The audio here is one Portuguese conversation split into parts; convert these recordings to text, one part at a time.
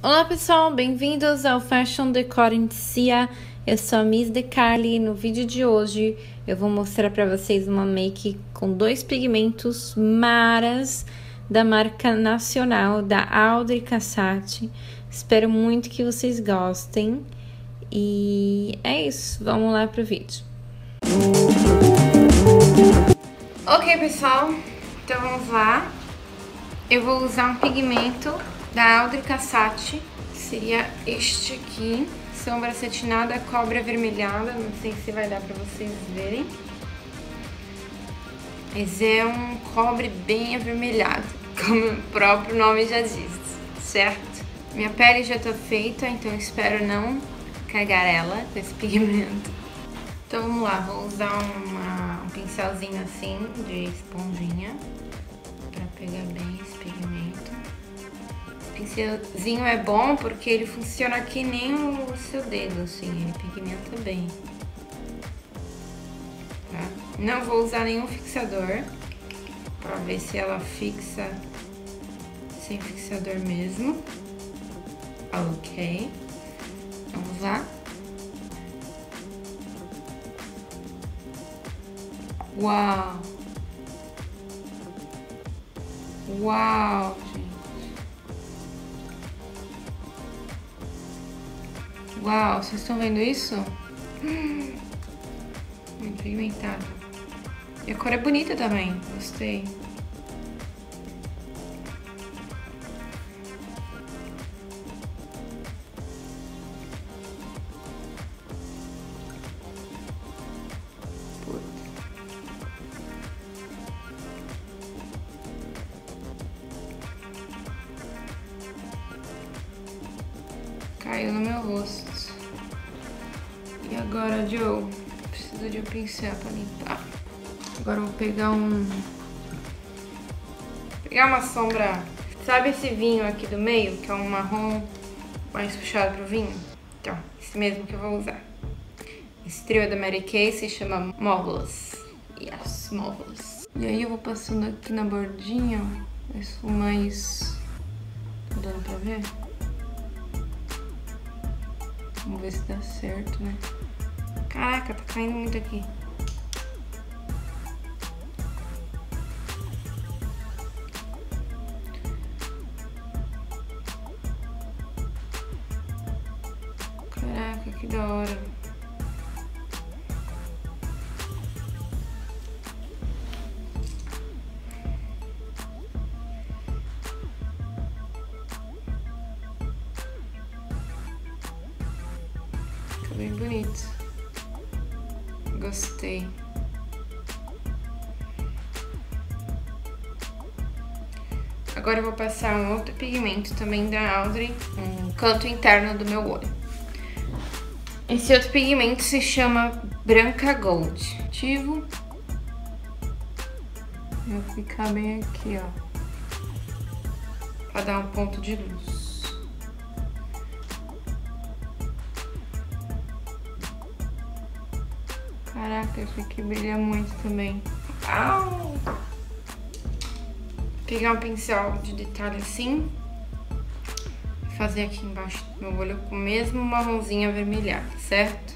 Olá pessoal, bem-vindos ao Fashion Decor in Cia. Eu sou a Miss Decali e no vídeo de hoje eu vou mostrar para vocês uma make com 2 pigmentos maras da marca nacional da Audrey Cassati. Espero muito que vocês gostem e é isso, vamos lá pro vídeo. Ok pessoal, então vamos lá. Eu vou usar um pigmento da Audrey Cassati, que seria este aqui, sombra acetinada, cobre avermelhada, não sei se vai dar pra vocês verem. Mas é um cobre bem avermelhado, como o próprio nome já diz, certo? Minha pele já tá feita, então espero não cagar ela com esse pigmento. Então vamos lá, vou usar um pincelzinho assim de esponjinha pra pegar bem esse pigmento. Pincelzinho é bom porque ele funciona que nem o seu dedo, assim, ele pigmenta bem. Tá? Não vou usar nenhum fixador, pra ver se ela fixa sem fixador mesmo. Ok. Vamos lá. Uau! Uau, gente! Uau, vocês estão vendo isso? Muito pigmentado. E a cor é bonita também, gostei. Caiu no meu rosto. E agora, Joe? Preciso de um pincel pra limpar. Agora eu vou pegar uma sombra. Sabe esse vinho aqui do meio, que é um marrom mais puxado pro vinho? Então, esse mesmo que eu vou usar. Esse trio é da Mary Kay, se chama Marvelous. Yes, Marvelous. E aí eu vou passando aqui na bordinha, ó. Isso mais... Tá dando pra ver? Vamos ver se dá certo, né? Caraca, tá caindo muito aqui. Caraca, que da hora. Bem bonito. Gostei. Agora eu vou passar um outro pigmento também da Audrey, no canto interno do meu olho. Esse outro pigmento se chama Branca Gold. Ativo. Vou ficar bem aqui, ó. Pra dar um ponto de luz. Caraca, esse aqui brilha muito também. Au! Pegar um pincel de detalhe assim. E fazer aqui embaixo do meu olho com o mesmo marronzinho avermelhado, certo?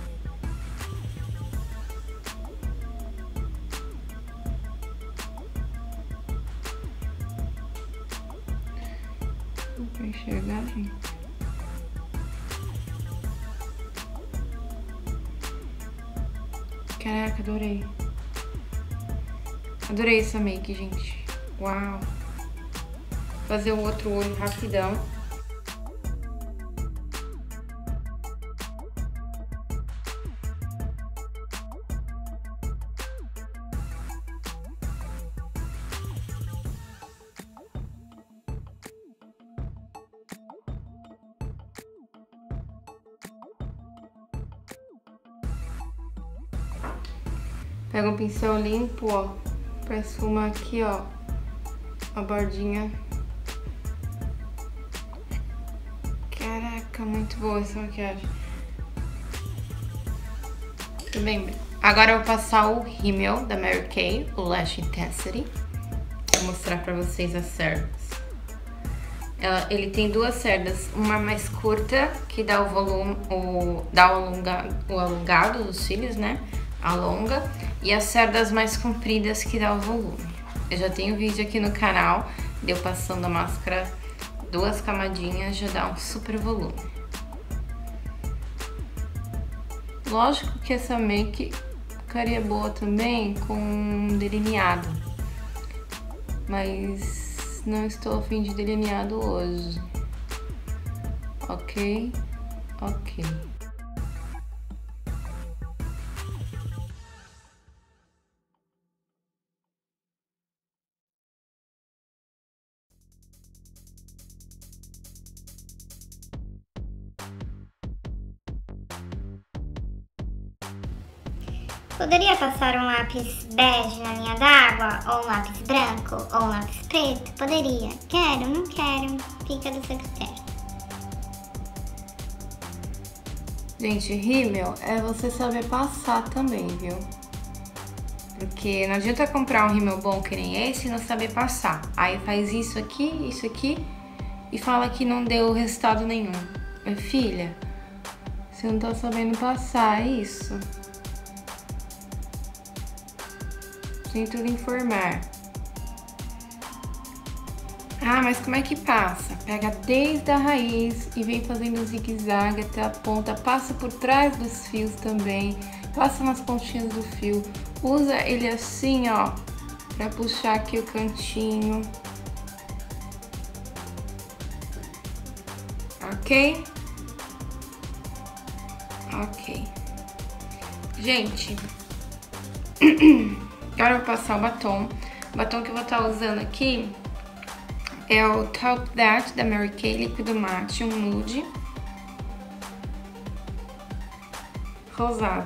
Não vai enxergar, gente. Caraca, adorei. Adorei essa make, gente. Uau. Vou fazer o outro olho rapidão. Pega um pincel limpo, ó, pra esfumar aqui, ó, a bordinha. Caraca, muito boa essa maquiagem. Tudo bem. Agora eu vou passar o rímel da Mary Kay, o Lash Intensity. Vou mostrar pra vocês as cerdas. Ele tem duas cerdas, uma mais curta, que dá o volume, dá o alongado dos cílios, né? Alonga. E as cerdas mais compridas, que dá o volume. Eu já tenho vídeo aqui no canal, de eu passando a máscara 2 camadinhas, já dá um super volume. Lógico que essa make ficaria boa também com delineado, mas não estou a fim de delineado hoje. Ok? Ok. Poderia passar um lápis bege na linha d'água, ou um lápis branco, ou um lápis preto? Poderia. Quero, não quero, fica do seu critério. Gente, rímel é você saber passar também, viu? Porque não adianta comprar um rímel bom que nem esse e não saber passar. Aí faz isso aqui e fala que não deu resultado nenhum. Minha filha, você não tá sabendo passar, é isso. Sinto lhe informar. Ah, mas como é que passa? Pega desde a raiz e vem fazendo zigue-zague até a ponta. Passa por trás dos fios também. Passa nas pontinhas do fio. Usa ele assim, ó, pra puxar aqui o cantinho. Ok? Ok. Gente, agora eu vou passar o batom. O batom que eu vou estar usando aqui é o Top That da Mary Kay Líquido Mate, um nude rosado.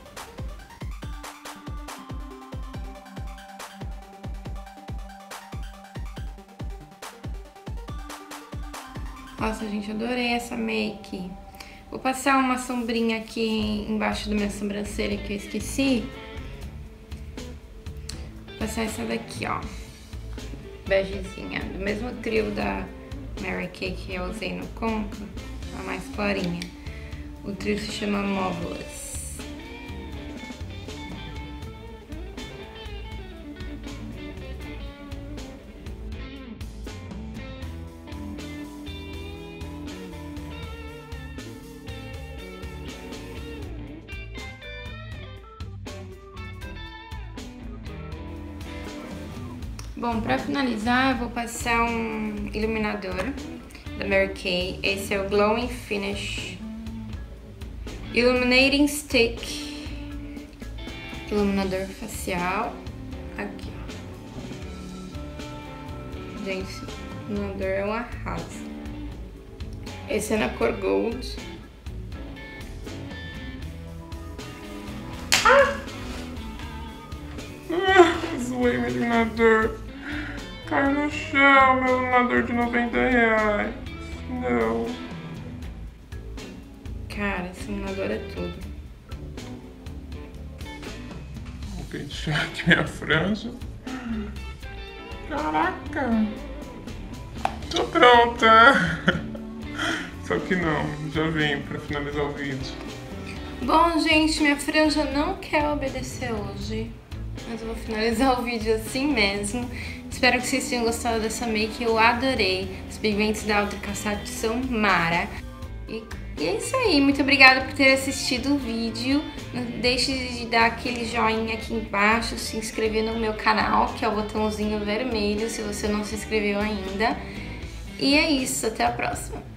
Nossa, gente, adorei essa make. Vou passar uma sombrinha aqui embaixo da minha sobrancelha que eu esqueci. Vou passar essa daqui, ó. Begezinha, do mesmo trio da Mary Kay que eu usei no conto, a mais clarinha. O trio se chama Marvelous. Bom, pra finalizar, eu vou passar um iluminador da Mary Kay. Esse é o Glowing Finish Illuminating Stick. Iluminador facial. Aqui, ó. Gente, esse iluminador é um arraso. Esse é na cor Gold. Zoei meu iluminador. Caiu no chão, meu iluminador de R$90. Não. Cara, esse iluminador é tudo. Vou pentear aqui minha franja. Caraca. Tô pronta. Só que não, já vim pra finalizar o vídeo. Bom, gente, minha franja não quer obedecer hoje. Mas eu vou finalizar o vídeo assim mesmo. Espero que vocês tenham gostado dessa make, eu adorei. Os pigmentos da Ultra Cassati são mara. E é isso aí, muito obrigada por ter assistido o vídeo. Não deixe de dar aquele joinha aqui embaixo, se inscrever no meu canal, que é o botãozinho vermelho, se você não se inscreveu ainda. E é isso, até a próxima.